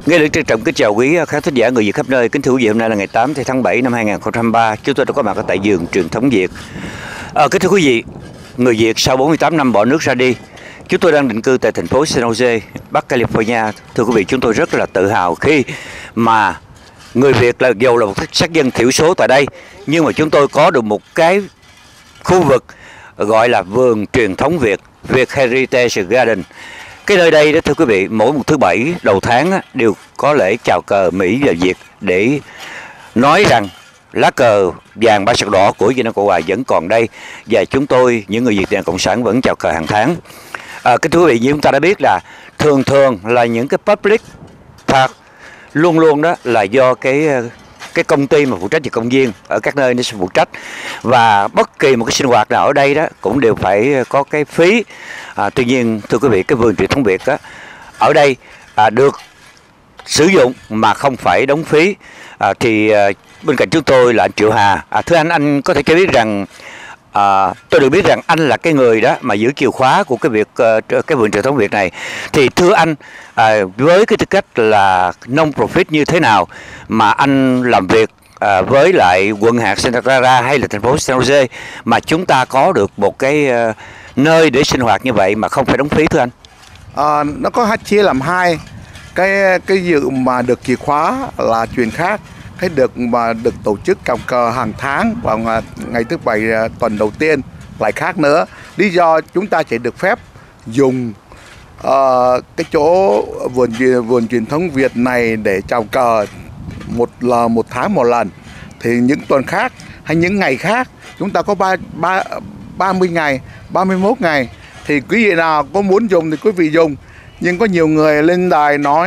Nghe lời trân trọng kính chào quý khán thính giả người Việt khắp nơi. Kính thưa quý vị, hôm nay là ngày 8 tháng 7 năm 2023. Chúng tôi đã có mặt ở tại vườn truyền thống Việt. Kính thưa quý vị, người Việt sau 48 năm bỏ nước ra đi, chúng tôi đang định cư tại thành phố San Jose, Bắc California. Thưa quý vị, chúng tôi rất là tự hào khi mà người Việt là dầu là một sắc dân thiểu số tại đây, nhưng mà chúng tôi có được một cái khu vực gọi là vườn truyền thống Việt, Việt Heritage Garden. Cái nơi đây đó thưa quý vị, mỗi một thứ Bảy đầu tháng á, đều có lễ chào cờ Mỹ và Việt để nói rằng lá cờ vàng ba sắc đỏ của Việt Nam Cộng Hòa vẫn còn đây, và chúng tôi những người Việt Nam Cộng sản vẫn chào cờ hàng tháng. Cái thưa quý vị, như chúng ta đã biết là thường là những cái public park luôn luôn đó là do cái công ty mà phụ trách về công viên ở các nơi nó sẽ phụ trách, và bất kỳ một cái sinh hoạt nào ở đây đó cũng đều phải có cái phí. Tuy nhiên thưa quý vị, cái vườn truyền thống Việt đó, ở đây được sử dụng mà không phải đóng phí. Bên cạnh chúng tôi là anh Triệu Hà. Thưa anh có thể cho biết rằng tôi được biết rằng anh là cái người đó mà giữ chìa khóa của cái vườn truyền thống Việt này. Thì thưa anh, với cái tư cách là non-profit như thế nào mà anh làm việc với lại quận hạt Santa Clara hay là thành phố San Jose mà chúng ta có được một cái nơi để sinh hoạt như vậy mà không phải đóng phí thưa anh? Nó có chia làm hai. Cái dự mà được chìa khóa là chuyện khác. Cái được tổ chức chào cờ hàng tháng vào ngày thứ Bảy tuần đầu tiên lại khác nữa. Lý do chúng ta chỉ được phép dùng cái chỗ vườn truyền thống Việt này để chào cờ một tháng một lần. Thì những tuần khác hay những ngày khác chúng ta có 30 ngày, 31 ngày. Thì quý vị nào có muốn dùng thì quý vị dùng. Nhưng có nhiều người lên đài nói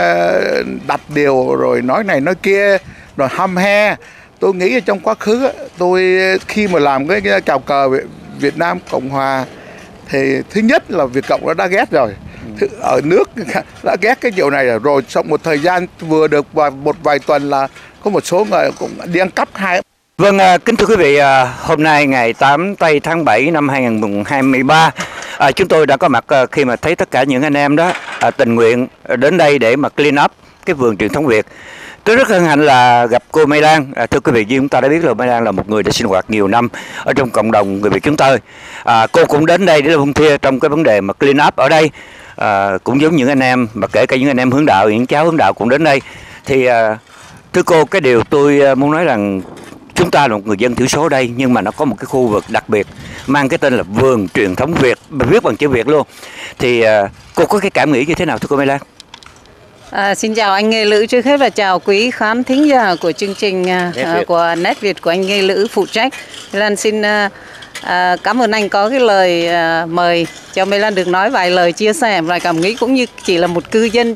đặt điều rồi nói này nói kia rồi hăm he. Tôi nghĩ trong quá khứ tôi khi mà làm cái chào cờ Việt Nam Cộng Hòa thì thứ nhất là Việt Cộng nó đã ghét rồi, ở nước đã ghét cái điều này rồi. Sau một thời gian vừa được một vài tuần là có một số người cũng đi ăn cắp hai. Vâng, kính thưa quý vị, hôm nay ngày 8 tháng 7 năm 2023, chúng tôi đã có mặt khi mà thấy tất cả những anh em đó tình nguyện đến đây để mà clean up cái vườn truyền thống Việt. Tôi rất hân hạnh là gặp cô Mai Lan. Thưa quý vị, như chúng ta đã biết là Mai Lan là một người đã sinh hoạt nhiều năm ở trong cộng đồng người Việt chúng tôi. Cô cũng đến đây để volunteer trong cái vấn đề mà clean up ở đây. Cũng giống những anh em, mà kể cả những anh em hướng đạo, những cháu hướng đạo cũng đến đây. Thì thưa cô, cái điều tôi muốn nói rằng chúng ta là một người dân thiểu số đây, nhưng mà nó có một cái khu vực đặc biệt mang cái tên là vườn truyền thống Việt, viết bằng chữ Việt luôn. Thì cô có cái cảm nghĩ như thế nào thưa cô Mai Lan? Xin chào anh Nghê Lữ, trước hết là chào quý khán thính giả của chương trình của Net Việt của anh Nghê Lữ phụ trách. Lan xin cảm ơn anh có cái lời mời cho Mai Lan được nói vài lời chia sẻ và cảm nghĩ, cũng như chỉ là một cư dân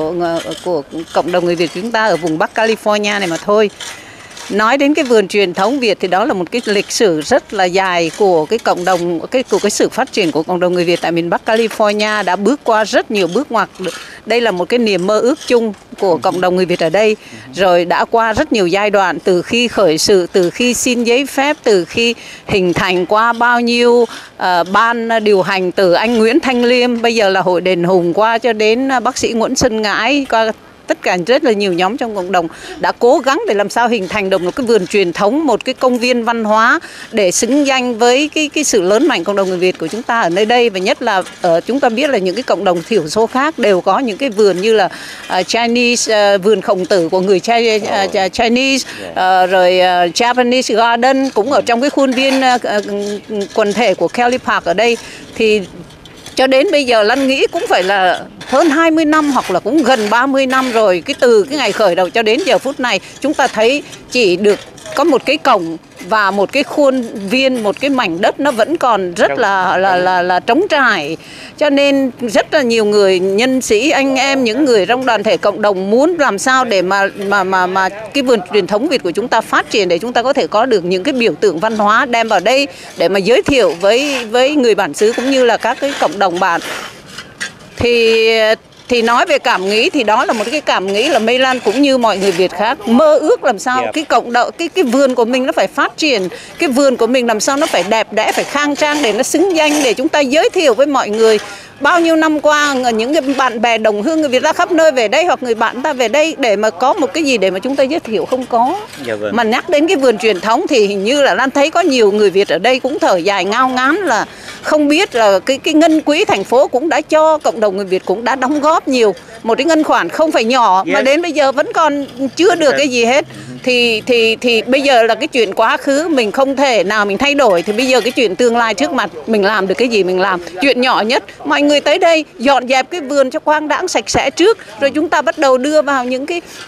của cộng đồng người Việt chúng ta ở vùng Bắc California này mà thôi. Nói đến cái vườn truyền thống Việt thì đó là một cái lịch sử rất là dài của cái cộng đồng, của cái sự phát triển của cộng đồng người Việt tại miền Bắc California, đã bước qua rất nhiều bước ngoặt. Đây là một cái niềm mơ ước chung của cộng đồng người Việt ở đây, rồi đã qua rất nhiều giai đoạn, từ khi khởi sự, từ khi xin giấy phép, từ khi hình thành, qua bao nhiêu ban điều hành, từ anh Nguyễn Thanh Liêm, bây giờ là Hội Đền Hùng, qua cho đến bác sĩ Nguyễn Xuân Ngãi, qua tất cả rất là nhiều nhóm trong cộng đồng đã cố gắng để làm sao hình thành được một cái vườn truyền thống, một cái công viên văn hóa để xứng danh với cái sự lớn mạnh cộng đồng người Việt của chúng ta ở nơi đây. Và nhất là chúng ta biết là những cái cộng đồng thiểu số khác đều có những cái vườn như là Chinese, vườn Khổng Tử của người Chinese, rồi Japanese Garden cũng ở trong cái khuôn viên quần thể của Kelly Park ở đây. Thì cho đến bây giờ Lan nghĩ cũng phải là hơn 20 năm hoặc là cũng gần 30 năm rồi. Từ cái ngày khởi đầu cho đến giờ phút này chúng ta thấy chỉ được có một cái cổng và một cái khuôn viên, một cái mảnh đất nó vẫn còn rất là trống trải. Cho nên rất là nhiều người, nhân sĩ, anh em, những người trong đoàn thể cộng đồng muốn làm sao để mà cái vườn truyền thống Việt của chúng ta phát triển, để chúng ta có thể có được những cái biểu tượng văn hóa đem vào đây để mà giới thiệu với người bản xứ cũng như là các cái cộng đồng bản. Thì nói về cảm nghĩ thì đó là một cái cảm nghĩ là Mai Lan cũng như mọi người Việt khác mơ ước làm sao cái cộng đồng, cái vườn của mình nó phải phát triển, cái vườn của mình làm sao nó phải đẹp đẽ, phải khang trang để nó xứng danh, để chúng ta giới thiệu với mọi người bao nhiêu năm qua những cái bạn bè đồng hương người Việt ra khắp nơi về đây, hoặc người bạn ta về đây để mà có một cái gì để mà chúng ta giới thiệu không có. Dạ vâng. Mà nhắc đến cái vườn truyền thống thì hình như là Lan thấy có nhiều người Việt ở đây cũng thở dài ngao ngán là không biết là cái ngân quỹ thành phố cũng đã cho cộng đồng người Việt cũng đã đóng góp nhiều, một cái ngân khoản không phải nhỏ mà đến bây giờ vẫn còn chưa được cái gì hết. Thì bây giờ là cái chuyện quá khứ mình không thể nào mình thay đổi, thì bây giờ cái chuyện tương lai trước mặt mình làm được cái gì mình làm. Chuyện nhỏ nhất, mọi người tới đây dọn dẹp cái vườn cho quang đãng sạch sẽ trước, rồi chúng ta bắt đầu đưa vào những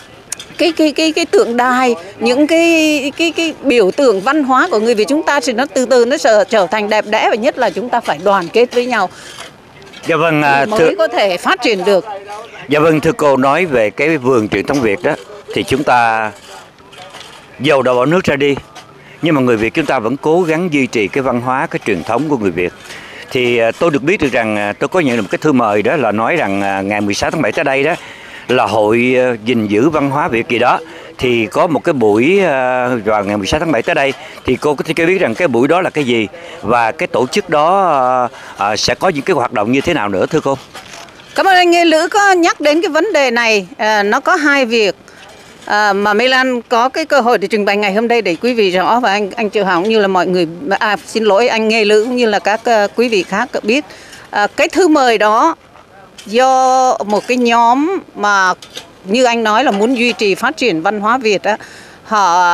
cái tượng đài, những cái biểu tượng văn hóa của người Việt chúng ta, thì nó từ từ nó trở thành đẹp đẽ, và nhất là chúng ta phải đoàn kết với nhau. Dạ vâng, mới có thể phát triển được. Dạ vâng, thưa cô, nói về cái vườn truyền thống Việt đó thì chúng ta dầu đã bỏ nước ra đi, nhưng mà người Việt chúng ta vẫn cố gắng duy trì cái văn hóa, cái truyền thống của người Việt. Thì tôi được biết được rằng tôi có nhận được một cái thư mời đó là nói rằng ngày 16 tháng 7 tới đây đó là hội gìn giữ văn hóa Việt gì đó, thì có một cái buổi vào ngày 16 tháng 7 tới đây, thì cô có thể cho biết rằng cái buổi đó là cái gì và cái tổ chức đó sẽ có những cái hoạt động như thế nào nữa thưa cô? Cảm ơn anh Nghê Lữ có nhắc đến cái vấn đề này. Nó có hai việc mà Mai Lan có cái cơ hội để trình bày ngày hôm nay để quý vị rõ, và anh Triệu Hào cũng như là mọi người, xin lỗi anh Nghê Lữ cũng như là các quý vị khác biết. Cái thư mời đó do một cái nhóm mà như anh nói là muốn duy trì phát triển văn hóa Việt á, họ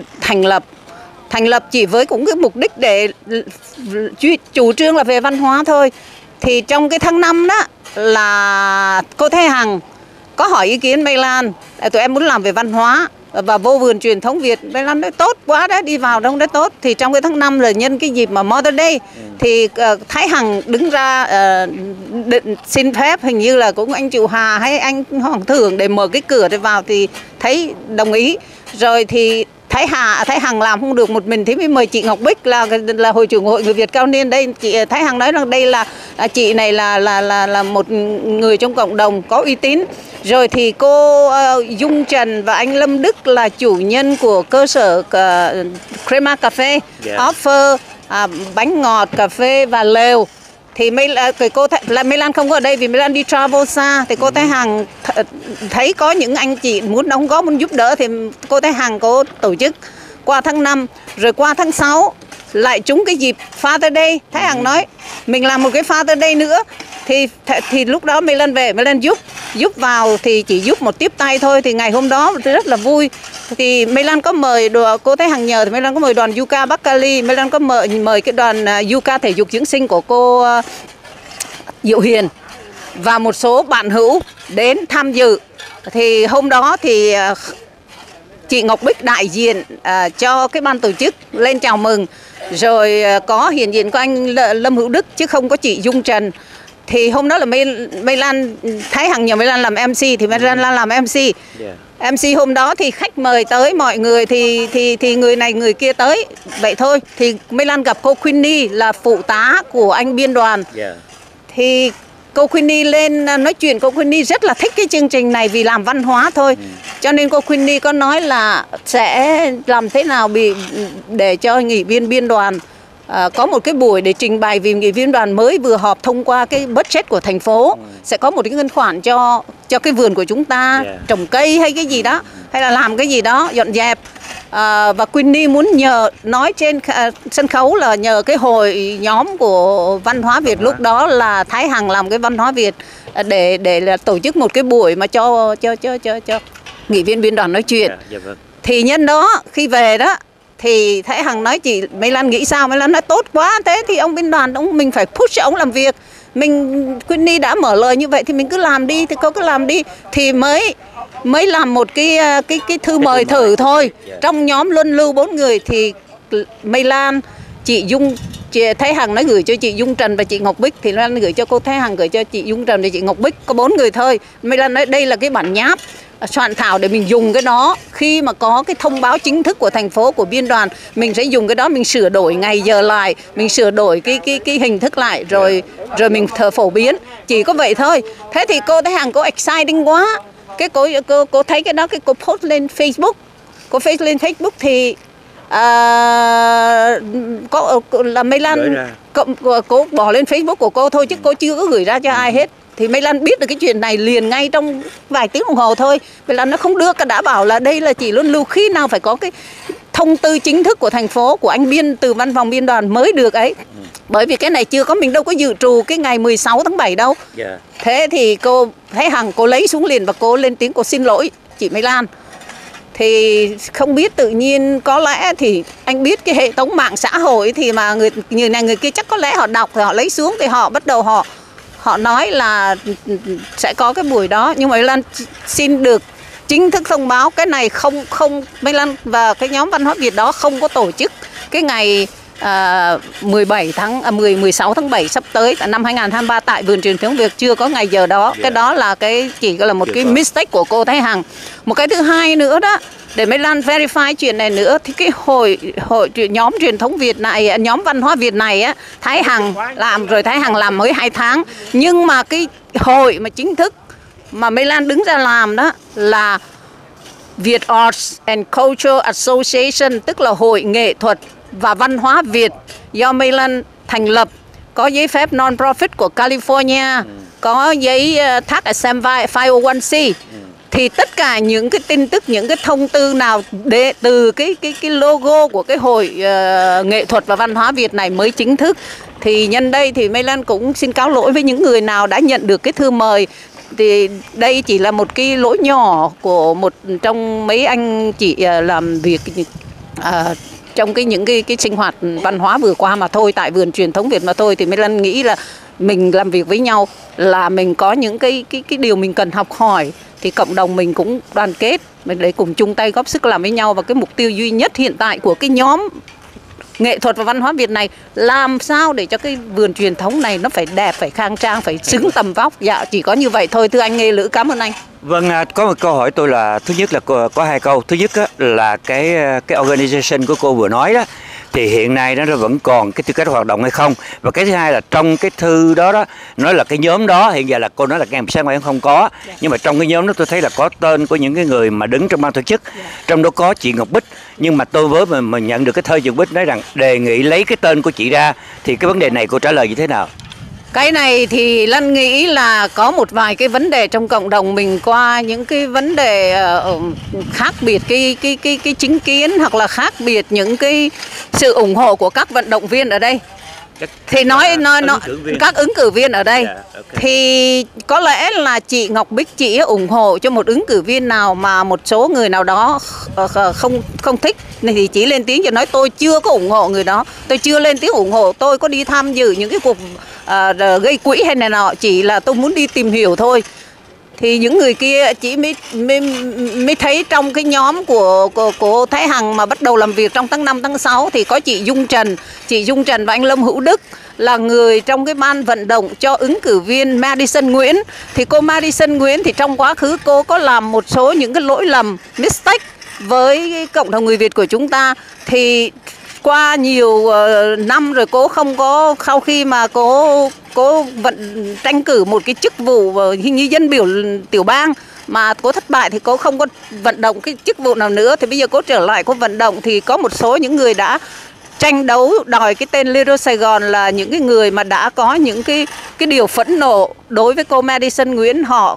thành lập chỉ với cũng cái mục đích để chủ trương là về văn hóa thôi. Thì trong cái tháng 5 đó là cô Thế Hằng có hỏi ý kiến Mai Lan, tụi em muốn làm về văn hóa và vô vườn truyền thống Việt. Mai Lan nói tốt quá đấy, đi vào đông đấy tốt. Thì trong cái tháng 5 là nhân cái dịp mà Mother Day thì Thái Hằng đứng ra xin phép, hình như là cũng anh Triệu Hà hay anh Hoàng Thưởng để mở cái cửa để vào, thì thấy đồng ý. Rồi thì Thái Hằng làm không được một mình thì mới mời chị Ngọc Bích là hội trưởng hội người Việt cao niên đây. Chị Thái Hằng nói rằng đây là chị này là một người trong cộng đồng có uy tín. Rồi thì cô Dung Trần và anh Lâm Đức là chủ nhân của cơ sở Crema Cafe, offer bánh ngọt, cà phê và lều. Thì Mai Lan không có ở đây vì Mai Lan đi travel xa. Thì cô Thái Hằng thấy có những anh chị muốn đóng góp, muốn giúp đỡ, thì cô Thái Hằng có tổ chức qua tháng 5. Rồi qua tháng 6 lại trúng cái dịp Father Day. Thái Hằng nói mình làm một cái Father Day nữa. Thì lúc đó Mai Lan về, Mai Lan giúp vào, thì chỉ giúp một tiếp tay thôi. Thì ngày hôm đó rất là vui. Thì Mai Lan có mời cô Thái Hằng nhờ, thì Mai Lan có mời đoàn Yuka Bắc Cali, Mai Lan có mời cái đoàn Yuka thể dục dưỡng sinh của cô Diệu Hiền và một số bạn hữu đến tham dự. Thì hôm đó thì chị Ngọc Bích đại diện cho cái ban tổ chức lên chào mừng. Rồi có hiện diện của anh Lâm Hữu Đức chứ không có chị Dung Trần. Thì hôm đó là Mai Lan, Thái Hằng nhờ Mai Lan làm MC thì Mai Lan làm MC. MC hôm đó thì khách mời tới mọi người, thì người này người kia tới vậy thôi. Thì Mai Lan gặp cô Queenie là phụ tá của anh biên đoàn. Thì cô Queenie lên nói chuyện, cô Queenie rất là thích cái chương trình này vì làm văn hóa thôi. Cho nên cô Queenie có nói là sẽ làm thế nào để cho nghị viên biên đoàn có một cái buổi để trình bày, vì nghị viên đoàn mới vừa họp thông qua cái budget của thành phố, sẽ có một cái ngân khoản cho cái vườn của chúng ta trồng cây hay cái gì đó, hay là làm cái gì đó dọn dẹp. Và Queenie muốn nói trên sân khấu là nhờ cái hội nhóm của văn hóa Việt, lúc đó là Thái Hằng làm cái văn hóa Việt, để là tổ chức một cái buổi mà cho nghị viên biên đoàn nói chuyện. Thì nhân đó khi về đó thì Thái Hằng nói chị Mai Lan nghĩ sao? Mai Lan nói tốt quá, thế thì ông biên đoàn mình phải push ông làm việc. Queenie đã mở lời như vậy thì mình cứ làm đi, thì cô cứ làm đi. Thì mới làm một cái thư mời thử thôi. Trong nhóm luân lưu 4 người thì Mai Lan, chị Thái Hằng nói gửi cho chị Dung Trần và chị Ngọc Bích, thì Mai Lan gửi cho cô Thái Hằng, gửi cho chị Dung Trần và chị Ngọc Bích, có 4 người thôi. Mai Lan nói đây là cái bản nháp soạn thảo để mình dùng cái đó khi mà có cái thông báo chính thức của thành phố, của biên đoàn, mình sẽ dùng cái đó, mình sửa đổi ngày giờ lại, mình sửa đổi cái hình thức lại, rồi mình phổ biến, chỉ có vậy thôi. Thế thì cô Thái Hằng cô exciting quá, cái cô thấy cái đó, cái cô post lên Facebook, thì là Mây Lan cô bỏ lên Facebook của cô thôi chứ cô chưa có gửi ra cho ai hết. Thì Mây Lan biết được cái chuyện này liền ngay trong vài tiếng đồng hồ thôi. Mây Lan nó không đưa, đã bảo là đây là chỉ luân lưu, khi nào phải có cái thông tư chính thức của thành phố, của anh Biên từ văn phòng biên đoàn mới được ấy. Bởi vì cái này chưa có, mình đâu có dự trù cái ngày 16 tháng 7 đâu. Thế thì cô Thái Hằng cô lấy xuống liền và cô lên tiếng cô xin lỗi chị Mây Lan. Thì không biết tự nhiên có lẽ thì anh biết cái hệ thống mạng xã hội thì mà người này người kia chắc có lẽ họ đọc thì họ lấy xuống, thì họ bắt đầu họ nói là sẽ có cái buổi đó. Nhưng mà Mây Lan xin được chính thức thông báo cái này không Mây Lan và cái nhóm văn hóa Việt đó không có tổ chức cái ngày 16 tháng 7 sắp tới năm 2023 tại vườn truyền thống Việt, chưa có ngày giờ đó. Cái đó là chỉ là một cái mistake của cô Thái Hằng. Một cái thứ hai nữa đó, để Mây Lan verify chuyện này nữa, thì cái nhóm truyền thống Việt này, nhóm văn hóa Việt này á, Thái Hằng làm rồi, Thái Hằng làm mới 2 tháng. Nhưng mà cái hội mà chính thức mà Mây Lan đứng ra làm đó là Việt Arts and Culture Association, tức là Hội Nghệ thuật và Văn hóa Việt do Mây Lan thành lập, có giấy phép non-profit của California, có giấy tax exempt 501c. Thì tất cả những cái tin tức, những cái thông tư nào từ cái logo của cái Hội Nghệ thuật và Văn hóa Việt này mới chính thức. Thì nhân đây thì Mây Lan cũng xin cáo lỗi với những người nào đã nhận được cái thư mời. Thì đây chỉ là một cái lỗi nhỏ của một trong mấy anh chị làm việc trong những cái sinh hoạt văn hóa vừa qua mà thôi, tại vườn truyền thống Việt mà thôi. Thì Mây Lan nghĩ là mình làm việc với nhau là mình có những cái điều mình cần học hỏi, thì cộng đồng mình cũng đoàn kết, mình để cùng chung tay góp sức làm với nhau. Và cái mục tiêu duy nhất hiện tại của cái nhóm nghệ thuật và văn hóa Việt này, làm sao để cho cái vườn truyền thống này nó phải đẹp, phải khang trang, phải xứng tầm vóc. Dạ, chỉ có như vậy thôi. Thưa anh Nghê Lữ, cảm ơn anh. Vâng, có một câu hỏi tôi là, thứ nhất là có 2 câu. Thứ nhất là cái organization của cô vừa nói đó, thì hiện nay nó vẫn còn cái tư cách hoạt động hay không. Và cái thứ hai là trong cái thư đó nói là cái nhóm đó hiện giờ là cô nói là ngày sáng mai không có. Nhưng mà trong cái nhóm đó tôi thấy là có tên của những cái người mà đứng trong ban tổ chức. Trong đó có chị Ngọc Bích. Nhưng mà tôi với mình nhận được cái thơ chị Ngọc Bích nói rằng đề nghị lấy cái tên của chị ra. Thì cái vấn đề này cô trả lời như thế nào? Cái này thì Lan nghĩ là có một vài cái vấn đề trong cộng đồng mình, qua những cái vấn đề khác biệt cái chính kiến, hoặc là khác biệt những cái sự ủng hộ của các vận động viên ở đây. Thì các ứng cử viên ở đây, thì có lẽ là chị Ngọc Bích chị ủng hộ cho một ứng cử viên nào mà một số người nào đó không thích, thì chỉ lên tiếng cho nói tôi chưa có ủng hộ người đó, tôi chưa lên tiếng ủng hộ, tôi có đi tham dự những cái cuộc gây quỹ hay này nọ, chỉ là tôi muốn đi tìm hiểu thôi. Thì những người kia chỉ mới thấy trong cái nhóm của Thái Hằng mà bắt đầu làm việc trong tháng 5, tháng 6 thì có chị Dung Trần và anh Lâm Hữu Đức là người trong cái ban vận động cho ứng cử viên Madison Nguyễn. Thì cô Madison Nguyễn thì trong quá khứ cô có làm một số những cái lỗi lầm, mistake với cộng đồng người Việt của chúng ta. Thì qua nhiều năm rồi cô không có, sau khi mà cô tranh cử một cái chức vụ như dân biểu tiểu bang mà cô thất bại, thì cô không có vận động cái chức vụ nào nữa. Thì bây giờ cô trở lại cô vận động, thì có một số những người đã tranh đấu đòi cái tên Little Sài Gòn, là những cái người mà đã có những cái điều phẫn nộ đối với cô Madison Nguyễn. Họ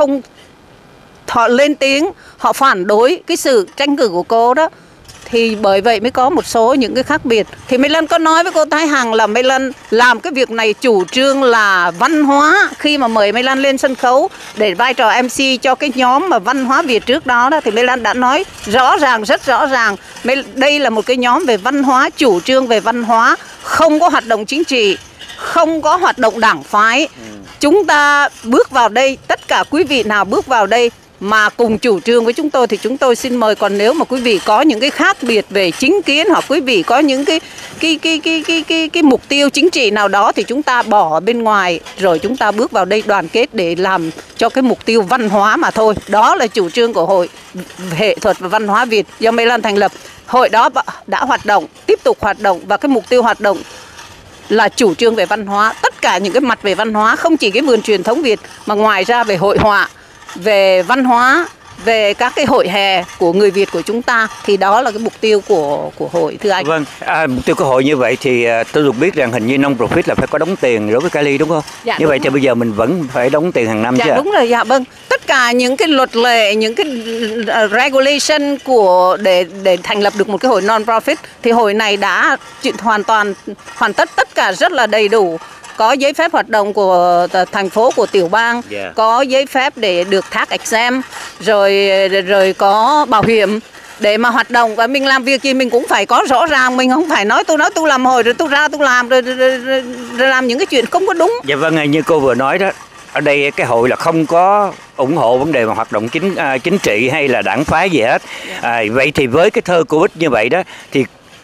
lên tiếng, họ phản đối cái sự tranh cử của cô đó. Thì bởi vậy mới có một số những cái khác biệt. Thì Mây Lan có nói với cô Thái Hằng là Mây Lan làm cái việc này chủ trương là văn hóa. Khi mà mời Mây Lan lên sân khấu để vai trò MC cho cái nhóm mà văn hóa Việt trước đó, thì Mây Lan đã nói rõ ràng, rất rõ ràng, đây là một cái nhóm về văn hóa, chủ trương về văn hóa, không có hoạt động chính trị, không có hoạt động đảng phái. Chúng ta bước vào đây, tất cả quý vị nào bước vào đây mà cùng chủ trương với chúng tôi thì chúng tôi xin mời. Còn nếu mà quý vị có những cái khác biệt về chính kiến, hoặc quý vị có những cái mục tiêu chính trị nào đó, thì chúng ta bỏ bên ngoài, rồi chúng ta bước vào đây đoàn kết để làm cho cái mục tiêu văn hóa mà thôi. Đó là chủ trương của Hội Nghệ thuật và Văn hóa Việt do Mây Lan thành lập. Hội đó đã hoạt động, tiếp tục hoạt động, và cái mục tiêu hoạt động là chủ trương về văn hóa, tất cả những cái mặt về văn hóa, không chỉ cái vườn truyền thống Việt mà ngoài ra về hội họa, về văn hóa, về các cái hội hè của người Việt của chúng ta, thì đó là cái mục tiêu của hội, thưa anh. Vâng, mục tiêu của hội như vậy thì tôi được biết rằng hình như non-profit là phải có đóng tiền đối với Cali đúng không? Dạ, như vậy đúng thì rồi. bây giờ mình vẫn phải đóng tiền hàng năm Dạ chứ ạ? đúng rồi, dạ vâng. Tất cả những cái luật lệ, những cái regulation để thành lập được một cái hội non-profit thì hội này đã hoàn tất tất cả rất là đầy đủ. Có giấy phép hoạt động của thành phố, của tiểu bang, Yeah. có giấy phép để được tax exempt, rồi có bảo hiểm để mà hoạt động. Và mình làm việc gì mình cũng phải có rõ ràng, mình không phải nói tôi làm hội rồi tôi ra tôi làm rồi làm những cái chuyện không có đúng. Dạ vâng, như cô vừa nói đó, ở đây cái hội là không có ủng hộ vấn đề mà hoạt động chính trị hay là đảng phái gì hết. Vậy thì với cái thơ cô Bích như vậy đó thì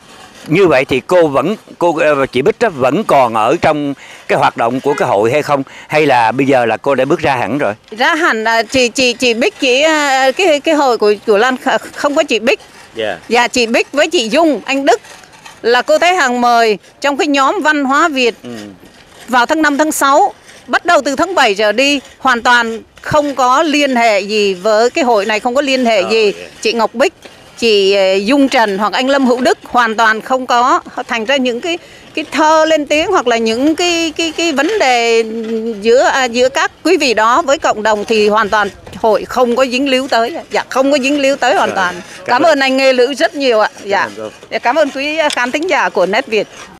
chị Bích đó vẫn còn ở trong cái hoạt động của cái hội hay không, hay là bây giờ là cô đã bước ra hẳn rồi? Ra hẳn chị Bích, cái hội của Lan không có chị Bích. Dạ. Dạ, chị Bích với chị Dung, anh Đức là cô thấy hàng mời trong cái nhóm văn hóa Việt vào tháng 5, tháng 6, bắt đầu từ tháng 7 trở đi, hoàn toàn không có liên hệ gì với cái hội này, không có liên hệ gì. Chị Ngọc Bích, chị Dung Trần hoặc anh Lâm Hữu Đức hoàn toàn không có. Thành ra những cái thơ lên tiếng hoặc là những cái vấn đề giữa các quý vị đó với cộng đồng thì hoàn toàn hội không có dính líu tới. Dạ, không có dính líu tới hoàn toàn. Cảm ơn anh Nghê Lữ rất nhiều ạ. Dạ. Cảm ơn quý khán thính giả của Net Việt.